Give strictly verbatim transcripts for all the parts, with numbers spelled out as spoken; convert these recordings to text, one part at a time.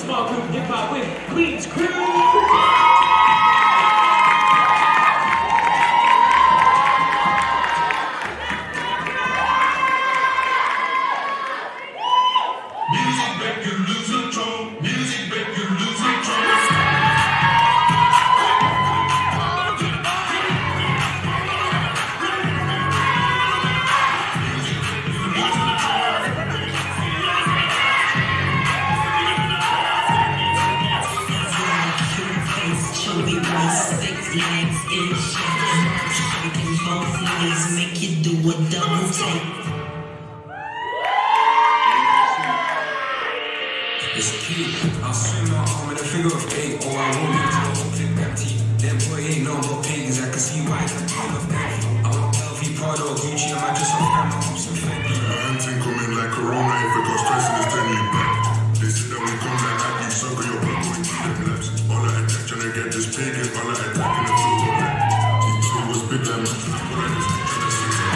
small group hip hop with Queen's Crew. Music make you lose control. Music make you lose control. Chubby waist, six legs in shape. Shaking both knees, make you do a double take. It's cute. I'll swing my arm in a figure of eight. Oh, I want it to the whole clip empty. That boy ain't no more pagans. I can see why he's kind of empty. I want L V, Prado, Gucci, I might just off my ups and Fendi. The hunting coming like Corona. If it goes stressing, it's turning you back. They said that we come like athletes, sucker your blood going to them laps. All I attack trying to get this pagan. All I attack in the field of black. T two was big like my all I just trying to see that.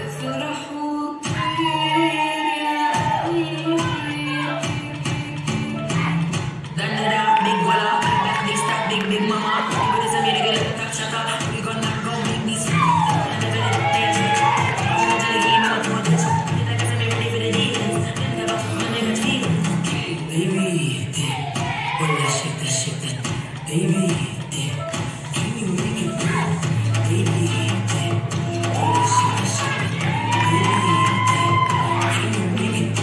Big mama, you is a minute, get a top shut up. We gonna go make me sleep. I'm never gonna dance. I'm gonna tell you, I'm not going to do. You're like, I'm ready for the demons. I'm never gonna feel. Baby, well, let's shake that, shake that. Baby, can you make it real? Baby, well, let's shake that, shake that. Baby, can you make it?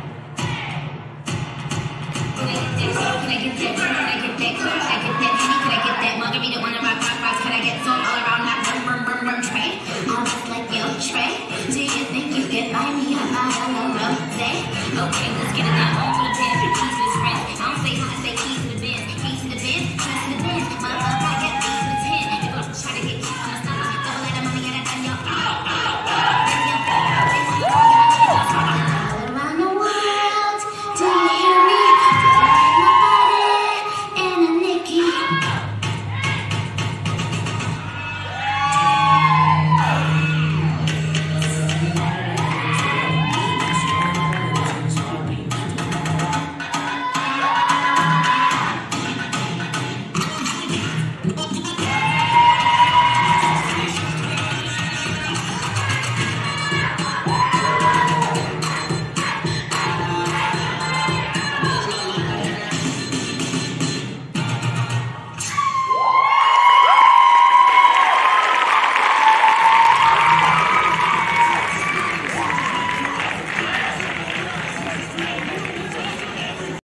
Can I get that? Can I get that? Can I get that? Can I get that? Can I get that? Margarita, one of my rock rocks. Can I get some all around that burn, burn, burn, burn tray? I'm just like your tray. Do you think you can buy me a bottle of rose? Okay, let's get it now.